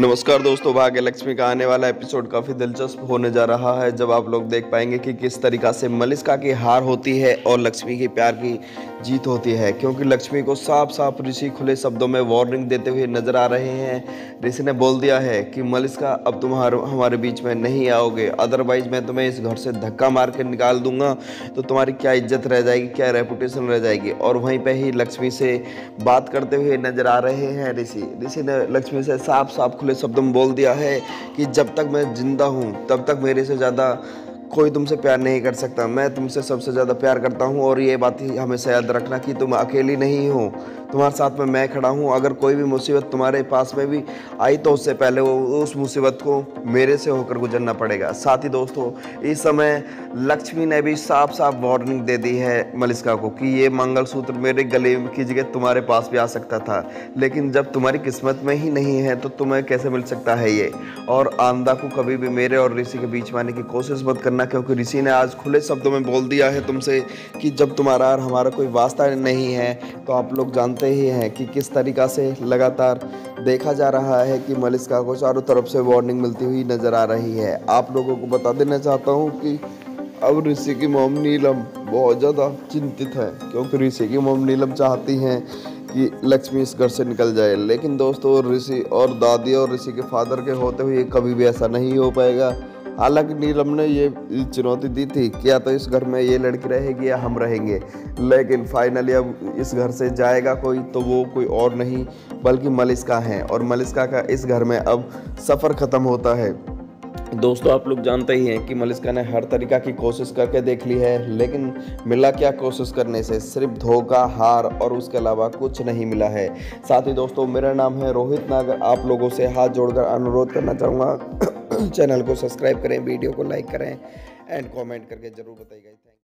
नमस्कार दोस्तों, भाग्य लक्ष्मी का आने वाला एपिसोड काफ़ी दिलचस्प होने जा रहा है। जब आप लोग देख पाएंगे कि किस तरीक़ा से मलिस्का की हार होती है और लक्ष्मी की प्यार की जीत होती है, क्योंकि लक्ष्मी को साफ साफ ऋषि खुले शब्दों में वार्निंग देते हुए नजर आ रहे हैं। ऋषि ने बोल दिया है कि मलिस्का अब तुम हमारे बीच में नहीं आओगे, अदरवाइज मैं तुम्हें इस घर से धक्का मार के निकाल दूंगा, तो तुम्हारी क्या इज्जत रह जाएगी, क्या रेपुटेशन रह जाएगी। और वहीं पर ही लक्ष्मी से बात करते हुए नजर आ रहे हैं ऋषि ने लक्ष्मी से साफ साफ खुले शब्दों में बोल दिया है कि जब तक मैं जिंदा हूँ तब तक मेरे से ज़्यादा कोई तुमसे प्यार नहीं कर सकता, मैं तुमसे सबसे ज़्यादा प्यार करता हूँ। और ये बात ही हमेशा याद रखना कि तुम अकेली नहीं हो, तुम्हारे साथ में मैं खड़ा हूँ। अगर कोई भी मुसीबत तुम्हारे पास में भी आई तो उससे पहले उस मुसीबत को मेरे से होकर गुजरना पड़ेगा। साथ ही दोस्तों, इस समय लक्ष्मी ने भी साफ साफ वार्निंग दे दी है मलिस्का को कि ये मंगलसूत्र मेरे गले की जगह तुम्हारे पास भी आ सकता था, लेकिन जब तुम्हारी किस्मत में ही नहीं है तो तुम्हें कैसे मिल सकता है ये। और आंदा को कभी भी मेरे और ऋषि के बीच में आने की कोशिश मत करना, क्योंकि ऋषि ने आज खुले शब्दों में बोल दिया है तुमसे कि जब तुम्हारा और हमारा कोई वास्ता नहीं है। तो आप लोग जानते ही हैं कि किस तरीक़ा से लगातार देखा जा रहा है कि मलिस्का को चारों तरफ से वार्निंग मिलती हुई नज़र आ रही है। आप लोगों को बता देना चाहता हूँ कि अब ऋषि की मॉम नीलम बहुत ज़्यादा चिंतित है, क्योंकि ऋषि की मॉम नीलम चाहती हैं कि लक्ष्मी इस घर से निकल जाए। लेकिन दोस्तों, ऋषि और दादी और ऋषि के फादर के होते हुए कभी भी ऐसा नहीं हो पाएगा। हालांकि नीलम ने ये चुनौती दी थी कि या तो इस घर में ये लड़की रहेगी या हम रहेंगे, लेकिन फाइनली अब इस घर से जाएगा कोई तो वो कोई और नहीं बल्कि मलिस्का है, और मलिस्का का इस घर में अब सफ़र ख़त्म होता है। दोस्तों, आप लोग जानते ही हैं कि मलिस्का ने हर तरीक़ा की कोशिश करके देख ली है, लेकिन मिला क्या कोशिश करने से, सिर्फ धोखा, हार और उसके अलावा कुछ नहीं मिला है। साथ ही दोस्तों, मेरा नाम है रोहित नागर। आप लोगों से हाथ जोड़कर अनुरोध करना चाहूँगा, चैनल को सब्सक्राइब करें, वीडियो को लाइक करें एंड कमेंट करके ज़रूर बताइएगा।